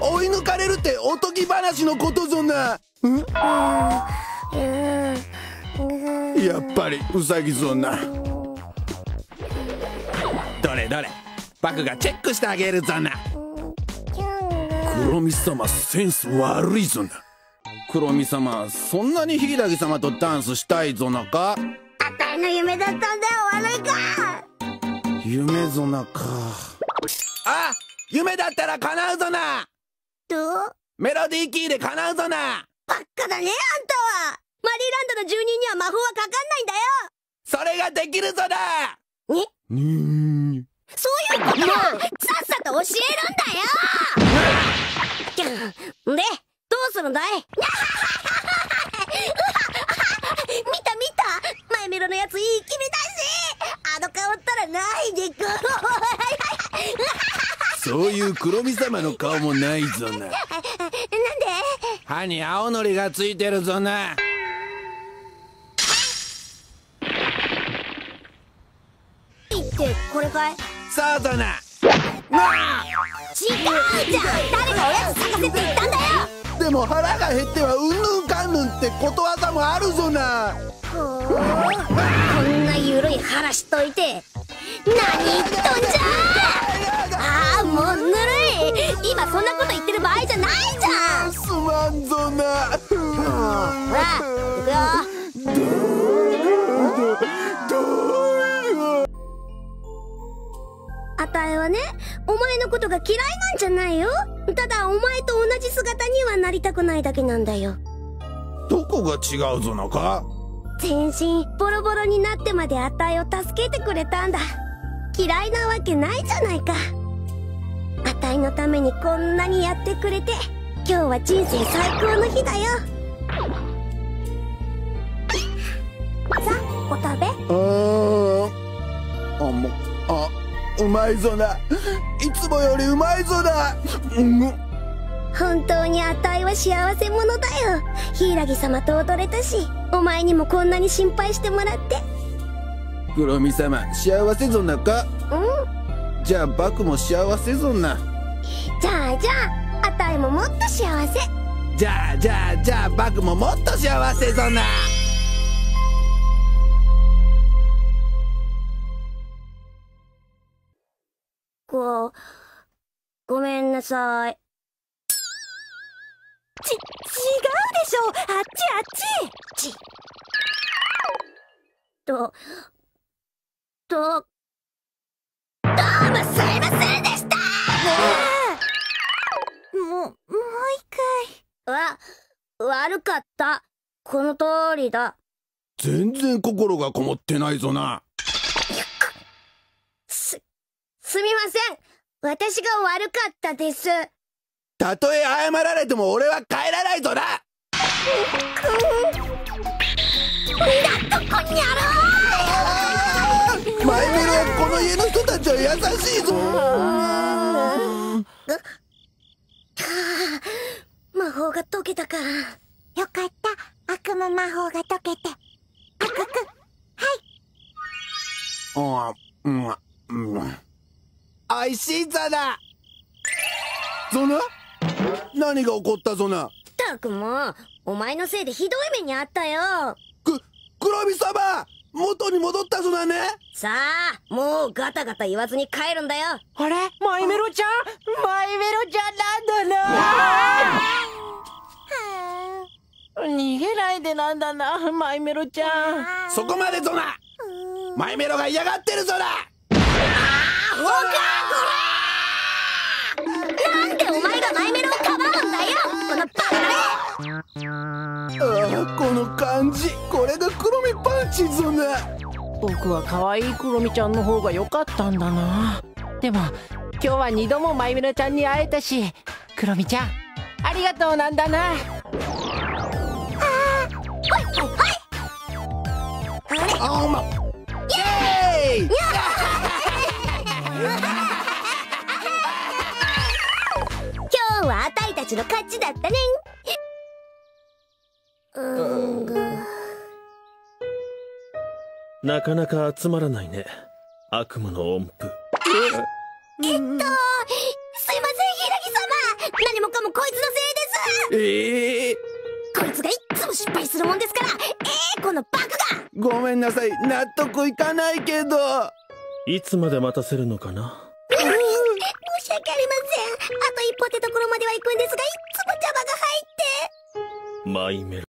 追い抜かれるっておとぎ話のことぞな。やっぱりウサギぞな。どれどれ、バクがチェックしてあげるぞな。黒ミ様センス悪いぞな。黒ミ様、そんなに柊様とダンスしたいぞなか。 あたいの夢だったんだよ、悪いか。 夢ぞなか。あ、夢だったら叶うぞな。 どう？ メロディーキーで叶うぞな。 ばっかだね、あんたは。マリーランドの住人には魔法はかかんないんだよ。 それができるぞな。 そういうことはさっさと教えるんだよ。で、どうするんだい？見た見た、マイメロのやついい気味だし、あの顔ったらないでこ。 そういう黒ミ様の顔もないぞな。なんで？歯に青のりがついてるぞな。 ってこれかい？ そうぞな。 違うじゃん、誰がおやつ咲かせって言ったんだよ。 でも腹が減ってはうんぬんかんぬんってことわざもあるぞな。 こんなゆるい話しといて何言っとんじゃ。ああ、もうぬるい。今そんなこと言ってる場合じゃないじゃん。 すまんぞな。 ほら、行くよ。あたいはね、お前のことが嫌いなんじゃないよ。ただお前と同じ姿にはなりたくないだけなんだよ。 どこが違うぞなか。 全身ボロボロになってまであたいを助けてくれたんだ。嫌いなわけないじゃないか。あたいのためにこんなにやってくれて、今日は人生最高の日だよ。さあ、お食べ。 うまいぞな。いつもよりうまいぞな。 本当にあたいは幸せ者だよ。柊様と踊れたし、お前にもこんなに心配してもらって。 黒ミ様、幸せぞなか。じゃあバクも幸せぞな。 じゃああたいももっと幸せ。 じゃあバクももっと幸せぞな。 ごめんなさい。違うでしょ。あっち。どうもすいませんでした。もう一回。悪かった。この通りだ。 全然心がこもってないぞな。 すみません。私が悪かったです。 たとえ謝られても俺は帰らないぞな。 だとこにゃろ。 マイメロやこの家の人たちは優しいぞ。 魔法が解けたか。よかった。悪魔魔法が解けて。 おいしいぞな。ぞな、何が起こったぞな。 ったくもう、お前のせいでひどい目にあったよ。 黒ミ様、元に戻ったぞなね。 さあ、もうガタガタ言わずに帰るんだよ。 あれ、マイメロちゃんなんだな。逃げないでなんだな、マイメロちゃん。 そこまでぞな。マイメロが嫌がってるぞな。 ほかこら。なんでお前がマイメロをかばうんだよ、このバカ。 この感じ、これが黒ミパンチぞな。 僕は可愛いクロミちゃんの方が良かったんだな。でも今日は2度もマイメロちゃんに会えたし、クロミちゃんありがとうなんだな。 イエーイ。 今日はあたいたちの勝ちだったね。 なかなか集まらないね、悪夢の音符。 すいません、柊様。何もかもこいつのせいです。こいつがいっつも失敗するもんですから。このバカが。 ごめんなさい、納得いかないけど。 いつまで待たせるのかな。 申し訳ありません。あと一歩ってところまでは行くんですが、いっつも邪魔が入って。 マイメロ